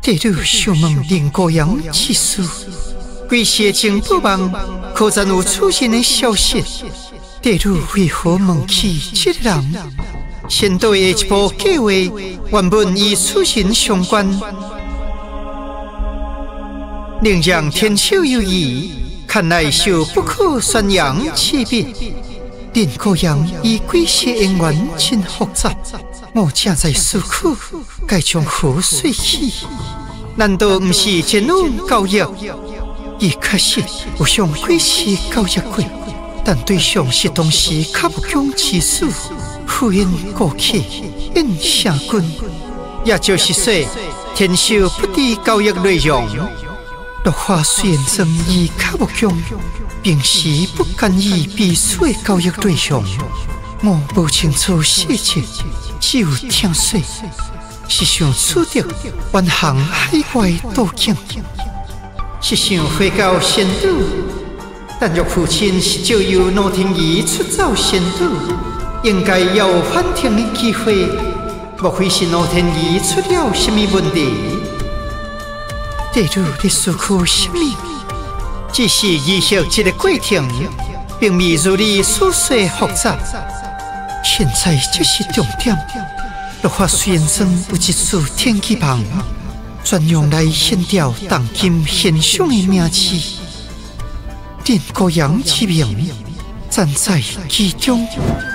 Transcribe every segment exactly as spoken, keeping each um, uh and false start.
地主想问林国阳之事，贵县情报网可曾有出现的消息？地主为何问起这个人？先对的一步计划原本与此人相关，令让天手有疑，看来是不可宣扬之笔。林国阳与贵县姻缘真复杂，我正在思考该从何说起。难道不是前往交易？伊确实有向贵县交易过，但对象是当时卡不强之事，呼应过去应下军，也就是说，天手不知交易内容。落花虽然争议卡不强，平时不干预彼此的交易内容。我不清楚细节，只有听说是想取得远航海外途径，是想回到仙岛。但若父亲是借由罗天仪出走仙岛，应该也有反听的机会。莫非是罗天仪出了什么问题？地主在思考什么？只是仪式这个过程，并未如你所说复杂。现在这是重点。落花虽然中有一束天机棒，专用来显掉当今现象的名词。林国阳之名站在其中。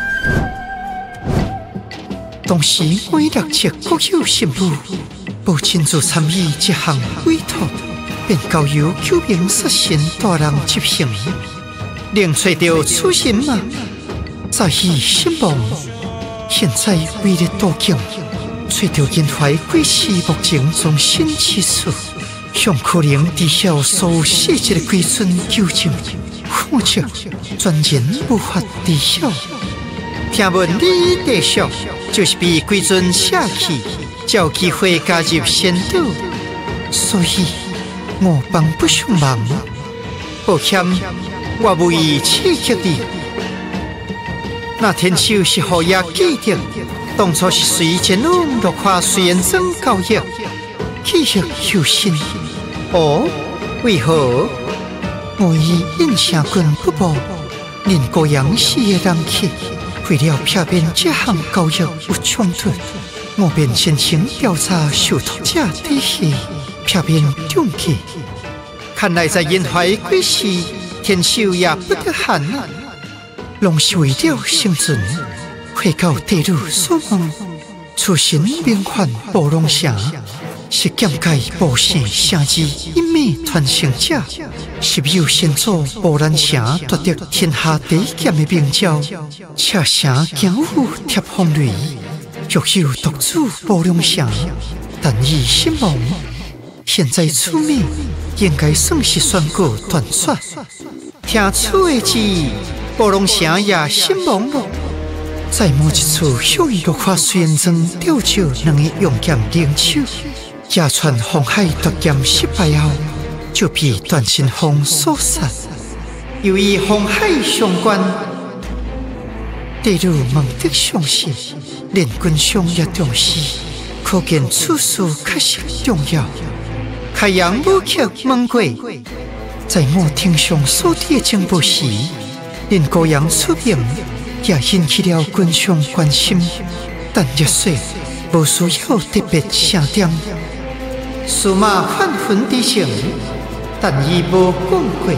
当时我已了解国有新妇无亲自参与这项委托，便交由九名杀神大人执行。能找到此人吗？早已失望。现在为了途径，找到引怀贵市目前中心之处，向可能知晓所有细节的贵尊究竟，或者专人无法知晓。听闻你的对象就是被贵尊下去，才有机会加入仙岛，所以我帮不上忙。抱歉，我无意刺激你。那天手是何也记得，当初是随前往落花虽然中交易，记忆犹新。哦，为何？我以印象军不报，林国阳是个人客，为了避免这项交易有冲突，我便申请调查受托者底细，避免中计。看来在引怀贵时，天手也不得闲啊。拢是为了生存，回到地主所望，出身名唤暴龙城，是剑界暴神城之一脉传承者，是有先祖暴兰城夺得天下第一剑的名招，且城剑舞贴风雷，欲有独主暴龙城，但已身亡。现在出名，应该算是宣告断绝。听此的之意。暴龙城也身亡了。在某一处向落花虽然中钓着两个用剑灵手，夜传红海夺剑失败后，就被段新风所杀。由于红海相关，地主蒙得相信，连军上也重视，可见此事确实重要。开阳武客问过，在我听上所提的情报时。林国阳出名，也引起了军上关心，但热说无需要特别声点。数码反魂之情，但伊无讲过。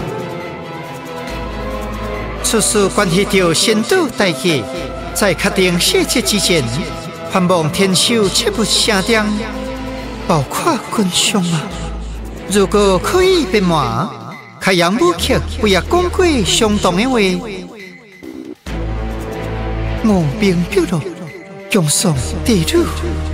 此事关系到仙岛大计，在确定细节之前，盼望天手切勿声点，包括军上吗？如果可以变换。开阳武客不也讲过相同的话？我明白了，江上地主